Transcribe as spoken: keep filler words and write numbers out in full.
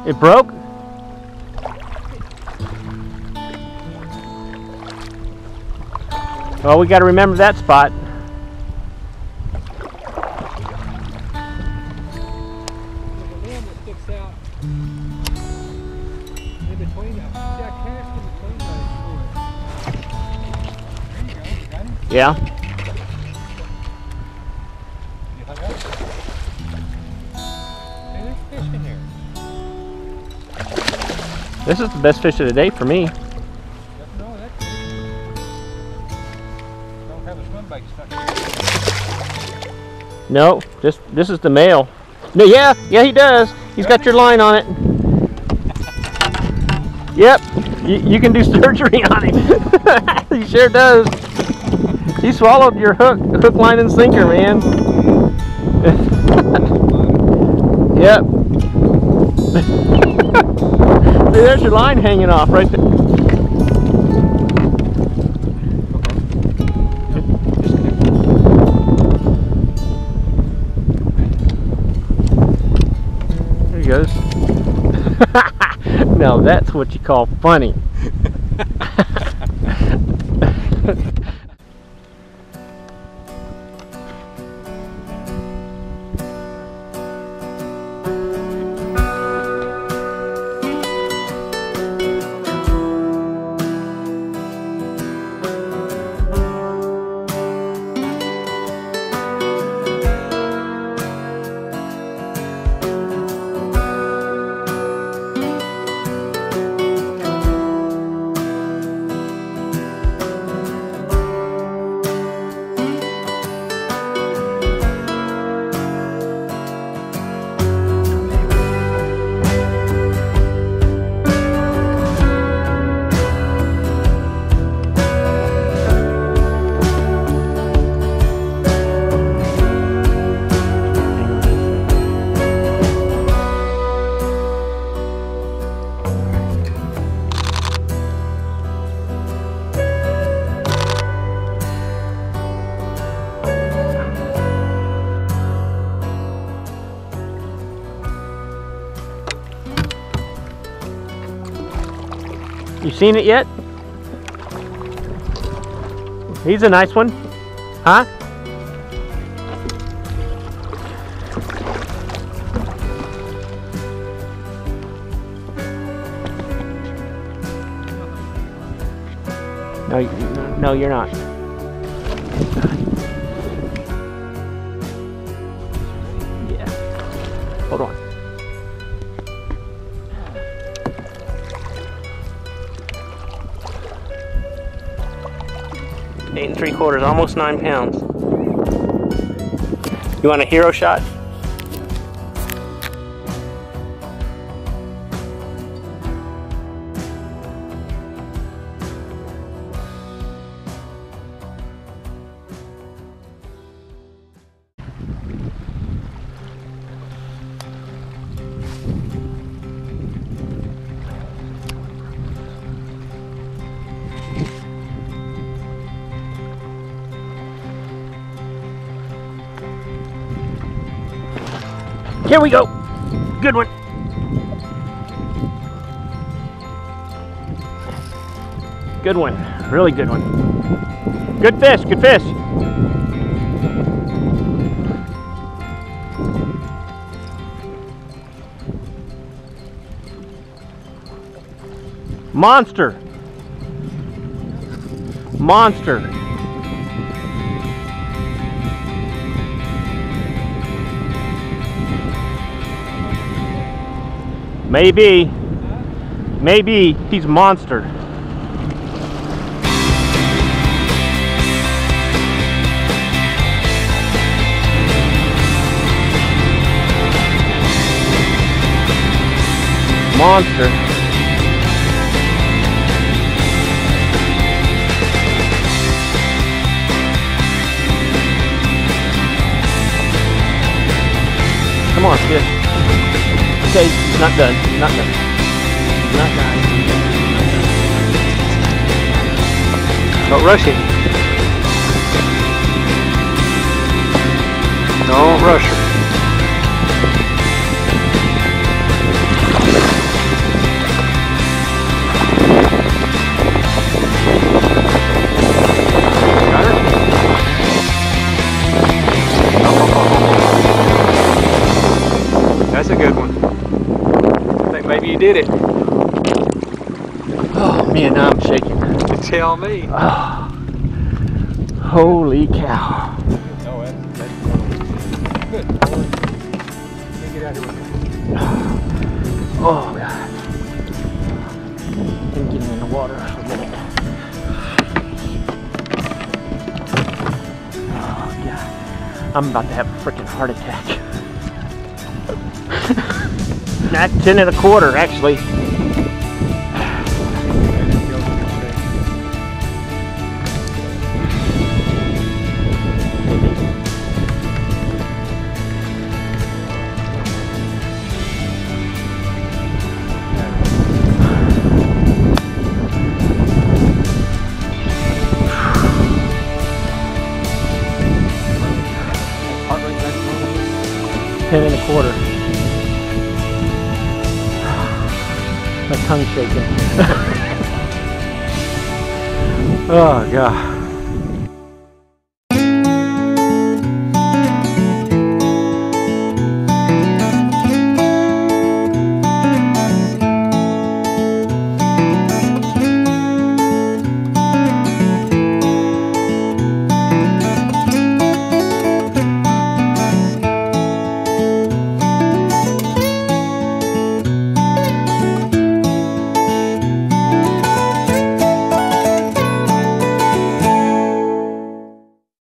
It broke? Well, we got to remember that spot. Yeah. This is the best fish of the day for me. No, that's don't have a swimbait stuck in it. No, just this is the male. No, yeah, yeah, he does. He's got your line on it. Yep, you, you can do surgery on him. He sure does. He swallowed your hook, hook, line, and sinker, man. Yep. See, there's your line hanging off right there. There he goes. Now that's what you call funny. You seen it yet? He's a nice one. Huh? No, no, you're not. Yeah. Hold on. Eight and three quarters, almost nine pounds. You want a hero shot? Here we go. Good one. Good one. Really good one. Good fish. Good fish. Monster. Monster. Maybe, maybe he's a monster. Monster. Come on, kid. Okay, he's not done. He's not done. He's not done. Don't rush him. Don't rush her. did it. Oh man, now I'm shaking. Tell me. Oh, holy cow. Oh, that's, that's good. Let me get out here with you. Oh god. I'm getting in the water for a minute. Oh god. I'm about to have a freaking heart attack. Not ten and a quarter actually. Ten and a quarter. My tongue's shaking. Oh god.